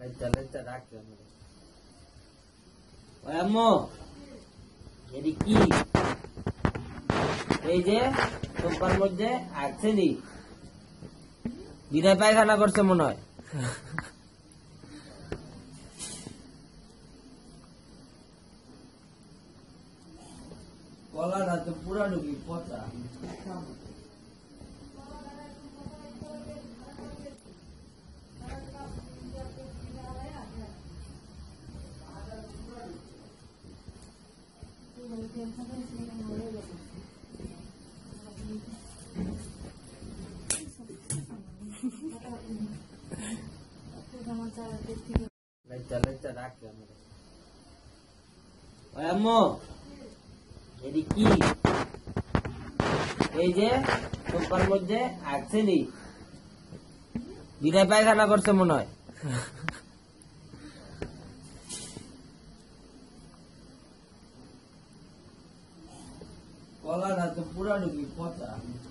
আম্মু এটি কি? এই যে সোফার মধ্যে আছে নি বিদায় পায়খানা করছে মনে হয়। কলাটা তো পুরা ঢুকি পচা। আম্মু এটি কি? এই যে সোফার মধ্যে আছে নি বিদায় পায়খানা করছে মনে হয়। কলাটা তো পুরা ঢুকি পচা।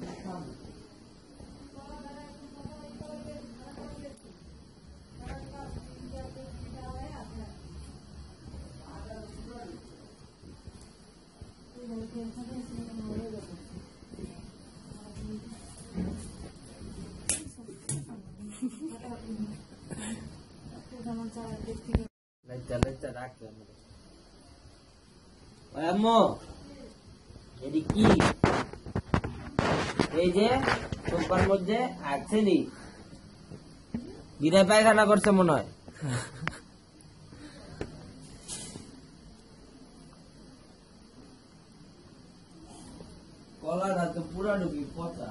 আম্মু এটি কি? এই যে সোফার মধ্যে আছে নি বিদায় পায়খানা করছে মনে হয়। কলাটা তো পুরা ঢুকি পচা।